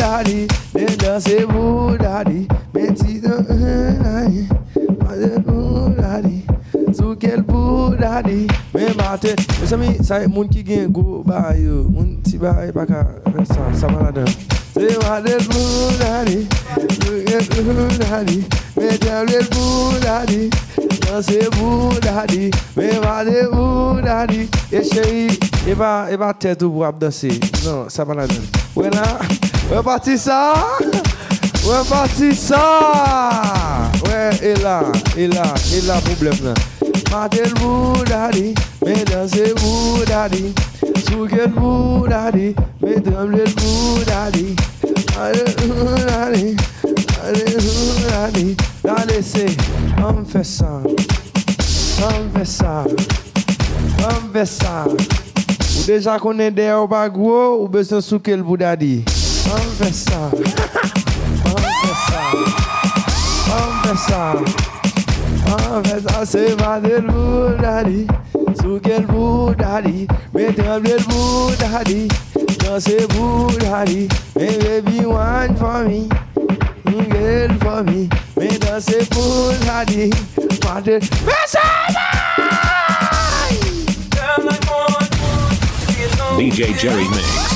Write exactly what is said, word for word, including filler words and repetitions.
daddy, mais danser pour daddy, mais ti daddy, pour daddy, sous quel pour daddy, mais matin, mes amis, ça y est, moun qui gagne go ba yo, moun ti ba pas ka ça, ça va là-dedans. C'est ma pour daddy, sous quel pour daddy, mais danser pour daddy, danser pour daddy, mais matin pour daddy, et chérie, et pas et pas tête pour danser, non, ça va là-dedans. Ouais là, ouais parti ça, ouais parti ça, ouais et là, et là, et là problème là. Matel pour daddy, mais danser pour daddy, sous quel pour daddy, mais trembler pour daddy, allez pour daddy, allez pour daddy, allez c'est, on fait ça, on fait ça, on fait ça. Ou déjà qu'on est derrière au bagou, ou besoin sous quel pour daddy. On fait ça, on fait ça, on fait ça, on fait ça, c'est pas de pour daddy, sous quel pour daddy, mais trembler pour daddy, danser pour daddy, mais baby wine for me, girl for me, mais danser pour daddy, mais ça D J Jerry Mix.